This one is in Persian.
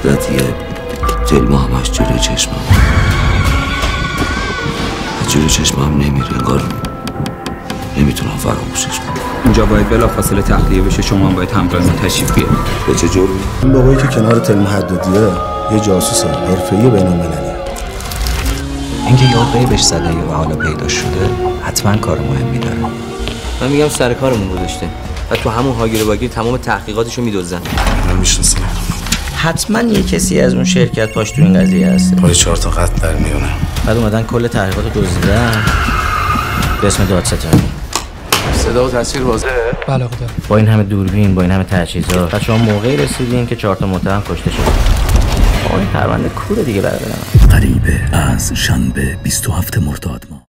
وحدتیه. تلما همش جلوی چشمم، جلوی چشمم نمیره، انگار نمیتونم فراموشش کنم. اینجا باید بلافاصله تخلیه بشه، شما هم باید همراه ما تشریف بیارید. به چه جرمی؟ این بابایی که کنار تلما حدادیه یه جاسوس حرفه‌ای بین‌المللیه. اینکه یا غیبش زده یا حالا پیدا شده حتما کار مهمی داره. من میگم سر کارمون گذاشته و تو همون هاگیر واگیر تمام تحقیقاتشو میدوزن. من میشناسم. حتما یه کسی از اون شرکت پاش تو این قضیه هست. پای 4 تا قط در میونه. بعد اومدن کل تحقیقات دزدیدن به اسم دادستانی. صدا و تصویر واضحه؟ بله خدا. با این همه دوربین، با این همه تجهیزات، بعد شما موقعی رسیدین که 4 تا متهم کشته شد. این پرونده کوره دیگه برادرم. غریبه از شنبه 27 مرداد ماه.